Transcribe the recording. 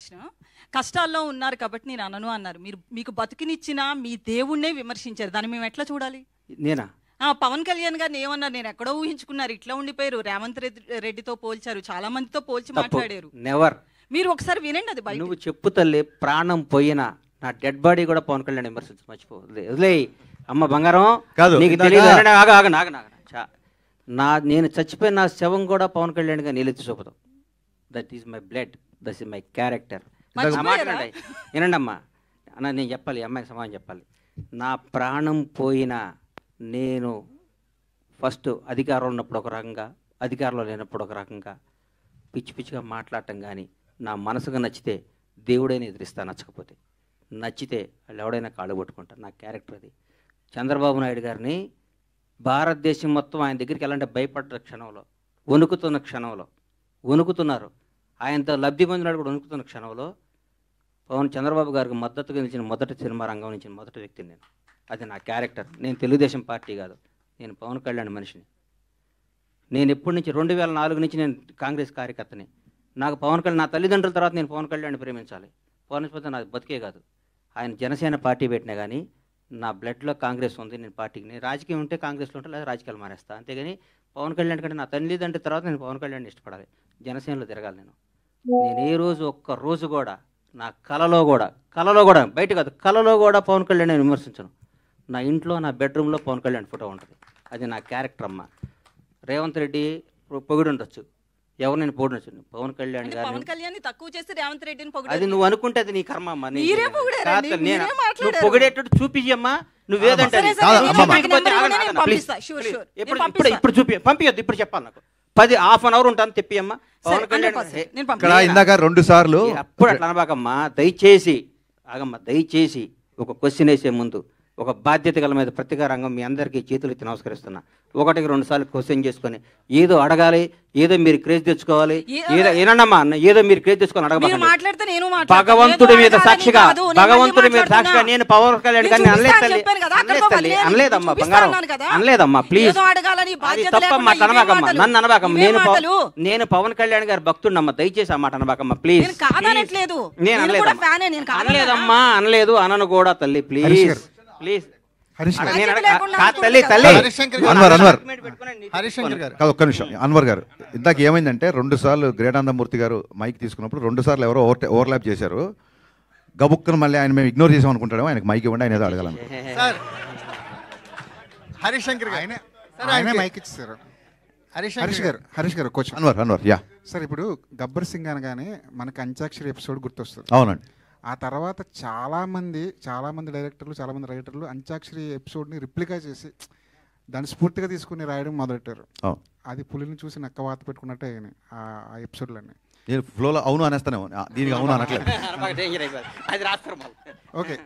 Question. కష్టాల్లో ఉన్నారు కాబట్టి నేను అనను అన్నారు. మీరు మీకు బతికినిచ్చిన మీ దేవుణ్ణే విమర్శించారు. దాన్ని మేము ఎట్లా చూడాలి? నేనా? పవన్ కళ్యాణ్ గారిని ఏమన్నారు? నేను ఎక్కడో ఊహించుకున్నారు, ఇట్లా ఉండిపోయారు. రేవంత్ రెడ్డితో పోల్చారు, చాలా మందితో పోల్చి మాట్లాడారు. నెవర్. మీరు ఒకసారి వినండి అది బయట. నువ్వు చెప్పు తల్లి, ప్రాణం పోయినా నా డెడ్ బాడీ కూడా పవన్ కళ్యాణ్ విమర్శించు, మర్చిపోలే. అమ్మ బంగారం నీకు తెలియదు. నేను చచ్చిపోయిన నా శవం కూడా పవన్ కళ్యాణ్ గా నీళ్ళెత్తి చూపుతాం. That is my blood, that is my character. వినండి అమ్మా, అన్న నేను చెప్పాలి, అమ్మాయికి సమాధానం చెప్పాలి. నా ప్రాణం పోయినా నేను ఫస్ట్ అధికారంలో ఉన్నప్పుడు ఒక రకంగా, అధికారంలో లేనప్పుడు ఒక రకంగా పిచ్చి పిచ్చిగా మాట్లాడటం. కానీ నా మనసుకు నచ్చితే దేవుడైనా ఎదిరిస్తా, నచ్చకపోతే నచ్చితే వాళ్ళు ఎవడైనా కాళ్ళు పట్టుకుంటారు. నా క్యారెక్టర్ అది. చంద్రబాబు నాయుడు గారిని భారతదేశం మొత్తం ఆయన దగ్గరికి వెళ్ళాలంటే భయపడ్డ క్షణంలో, వణుకుతున్న క్షణంలో, వణుకుతున్నారు. ఆయనతో లబ్ధి పొందినాడు కూడా వణుకుతున్న క్షణంలో చంద్రబాబు గారికి మద్దతుగా నిలిచిన మొదటి సినిమా రంగం నుంచి మొదటి వ్యక్తిని నేను. అది నా క్యారెక్టర్. నేను తెలుగుదేశం పార్టీ కాదు, నేను పవన్ కళ్యాణ్ మనిషిని. నేను ఎప్పటి నుంచి 2004 నుంచి నేను కాంగ్రెస్ కార్యకర్తని. నాకు పవన్ కళ్యాణ్, నా తల్లిదండ్రుల తర్వాత నేను పవన్ కళ్యాణ్ ప్రేమించాలి. పవన్ పోతే నాకు బతికే కాదు. ఆయన జనసేన పార్టీ పెట్టినా కానీ నా బ్లడ్లో కాంగ్రెస్ ఉంది. నేను పార్టీకి, నేను రాజకీయం ఉంటే కాంగ్రెస్లో ఉంటే లేదా రాజకీయాలు మానేస్తాను. అంతేగాని పవన్ కళ్యాణ్ కంటే నా తల్లిదండ్రుల తర్వాత నేను పవన్ కళ్యాణ్ ఇష్టపడాలి. జనసేనలో తిరగాలి. నేను ఏ రోజు ఒక్క రోజు కూడా నా కలలో కూడా బయట కాదు, కలలో కూడా పవన్ కళ్యాణ్ నేను విమర్శించను. నా ఇంట్లో, నా బెడ్రూమ్లో పవన్ కళ్యాణ్ ఫోటో ఉంటుంది. అది నా క్యారెక్టర్ అమ్మ. రేవంత్ రెడ్డి పొగిడి ఉండొచ్చు, ఎవరు నేను పొగిడొచ్చు. పవన్ కళ్యాణ్ గారిని తక్కువ చేసి రేవంత్ రెడ్డిని అది నువ్వు అనుకుంటే అది నీ కర్మ అమ్మా. నువ్వు పొగిడేటట్టు చూపించి అమ్మా. నువ్వేదంటే ఇప్పుడు చూపి పంపించద్దు, ఇప్పుడు చెప్పాలి. నాకు 10-1/2 hour ఉంటాను తెప్పి అమ్మా. పవన్ కళ్యాణ్ ఇందాక 2 సార్లు అప్పుడు అట్లా అనబాకమ్మా. దయచేసి ఆగమ్మా, దయచేసి ఒక క్వశ్చన్ వేసే ముందు ఒక బాధ్యత గల మీద ప్రతిగా రంగం మీ అందరికీ చేతులు ఎత్తి నమస్కరిస్తున్నా. 1-2 సార్లు క్వశ్చన్ చేసుకొని ఏదో అడగాలి, ఏదో మీరు క్రేజ్ తెచ్చుకోవాలి, ఏదో ఏనమ్మా ఏదో మీరు క్రేజ్ తెచ్చుకొని అడగబాలి. భగవంతుడి మీద సాక్షిగా, భగవంతుడి మీద సాక్షిగా నేను పవన్ కళ్యాణ్ గారిని అనలేదమ్మా బంగారం, అనలేదమ్మా. ప్లీజ్ తప్పమ్మా, అనబాకమ్మా, నన్ను అనబాకమ్మా. నేను పవన్ కళ్యాణ్ గారి భక్తుడినమ్మా, దయచేసి ఆ మాట అనబాకమ్మా ప్లీజ్. నేను అనలేదమ్మా, అనలేదు, అనను కూడా తల్లి ప్లీజ్ ప్లీజ్. ఒక్క నిమిషం అన్వర్ గారు, ఇందాక ఏమైందంటే 2 సార్లు గ్రేటానందమూర్తి గారు మైక్ తీసుకున్నప్పుడు 2 సార్లు ఎవరో ఓవర్లాప్ చేశారు. గబుక్కను మళ్ళీ ఆయన మేము ఇగ్నోర్ చేసాం అనుకుంటాడేమో. ఆయనకు మైక్ ఇవ్వండి, ఆయన ఏదో అడగాలను. హరిశంకర్ మైక్ ఇచ్చారు. హరీష్ గారు క్వశ్చన్. అన్వర్ యా సార్, ఇప్పుడు గబ్బర్ సింగ్ అనగానే మనకి అంత్యాక్షరి ఎపిసోడ్ గుర్తొస్తుంది. అవునండి. ఆ తర్వాత చాలా మంది డైరెక్టర్లు, చాలా మంది రైటర్లు అంత్యాక్షరి ఎపిసోడ్ని రిప్లికా చేసి దాన్ని స్ఫూర్తిగా తీసుకుని రాయడం మొదలెట్టారు. అది పులిని చూసి నక్క వాత పెట్టుకున్నట్టే ఆ ఎపిసోడ్లన్నీ. నేను ఫ్లోలో అవును అనేస్తానేమో, దీనికి అవును అనట్లేదు. ఓకే.